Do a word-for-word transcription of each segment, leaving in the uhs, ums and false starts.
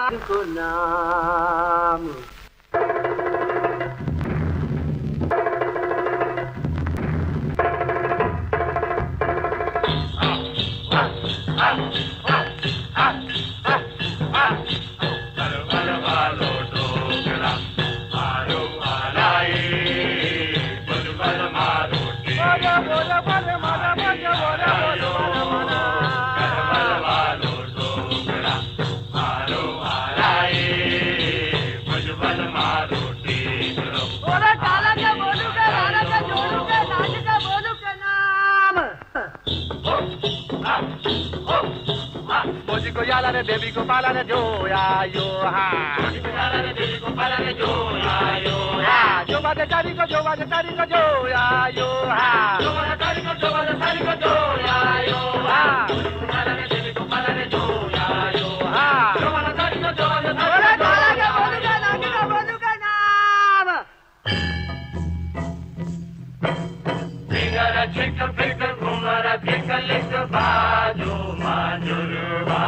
को नाम Goyala ne baby ko pala ne jo ya yo ha Goyala ne baby ko pala ne jo ya yo ha Jo ba de tari ko jo ba de tari ko jo ya yo ha Jo ba de tari ko jo ba de tari ko jo ya yo ha Goyala ne baby ko pala ne jo ya yo ha Jo ba de tari ko jo ba de tari ko jo ya yo ha Goyala ke bodu ka naam Bingara chikka bigga ghumara bigga lekka bajo majurba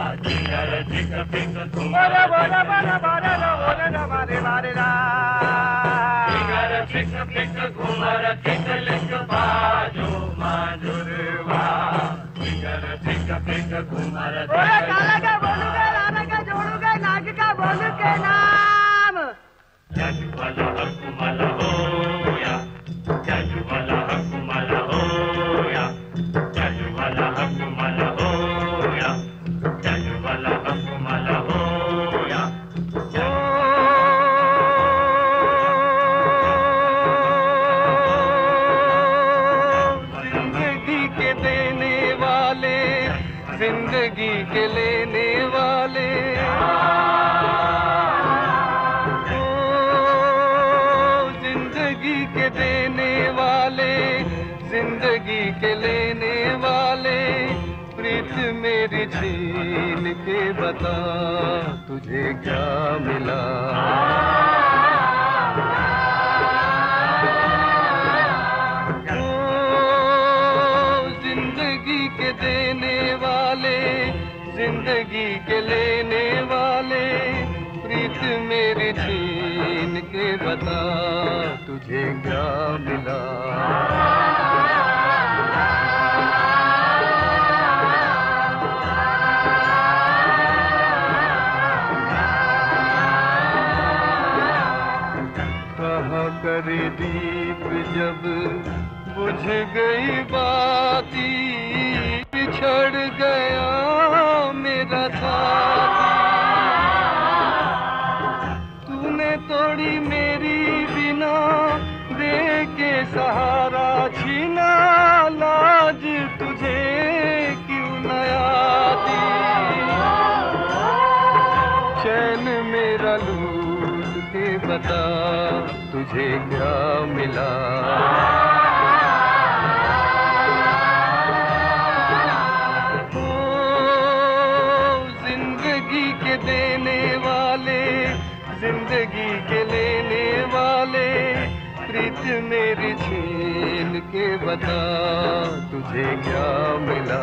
Bora bora bora bora bora bora mare mare la Bingara chikka bigga ghumara bigga lekka bajo majurba Bingara chikka bigga ghumara Ora kala ka bolu ka rana ka jodu ka nag ka bolu ke naam Jaju wala hakumala hoya Jaju wala hakumala hoya Jaju wala hakumala hoya Jaju wala hakumala hoya जिंदगी के देने वाले जिंदगी के लेने वाले जिंदगी के देने वाले जिंदगी के लेने वाले प्रीत मेरी छीन के बता तुझे क्या मिला जिंदगी के देने वाले जिंदगी के लेने वाले प्रीत मेरी छीन के बता तुझे क्या मिला कहाँ करे दीप जब बुझ गई बाती बिछड़ गया मेरा साथी तूने तोड़ी मेरी बिना दे के सहारा छीना लाज तुझे क्यों न आती चैन मेरा लूट के बता तुझे क्या मिला देने वाले जिंदगी के लेने वाले प्रीत मेरी छीन के बता तुझे क्या मिला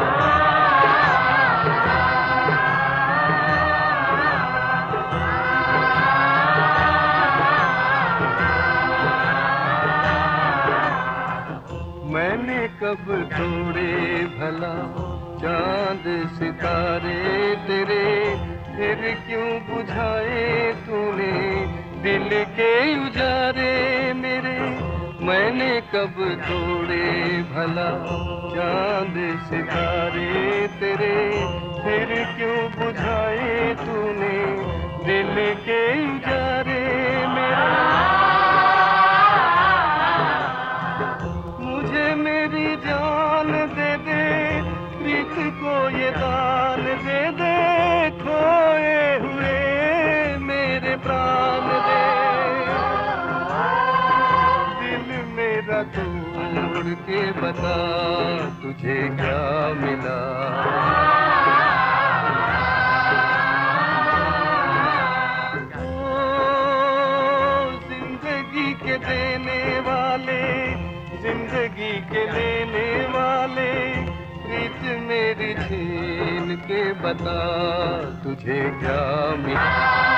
मैंने कब तोड़े भला चांद सितारे तेरे फिर क्यों बुझाए तूने दिल के उजारे मेरे मैंने कब तोड़े भला चांद सितारे तेरे फिर क्यों बुझाए तूने दिल के उजारे मेरे मुझे मेरी जान दे दे प्रीत को ये दान दे दे खोए हुए मेरे प्राण दे दिल मेरा तोड़ के बता तुझे क्या मिला ओ जिंदगी के देने वाले जिंदगी के लेने वाले प्रीत मेरी छीन के बता तुझे क्या मिला।